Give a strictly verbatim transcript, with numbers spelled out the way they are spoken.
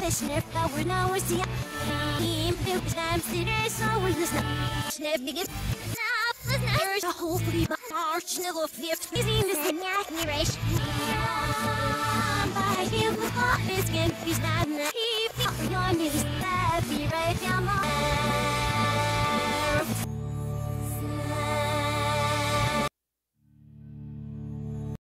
sniff, but we're now we're seeing. If I'm sitting, so we're listening. Sniff, niggas. There's a whole three but arch, little fifth. Is in this admiration. By him, the hot is getting he's not in the heap. Your niggas, that be right down my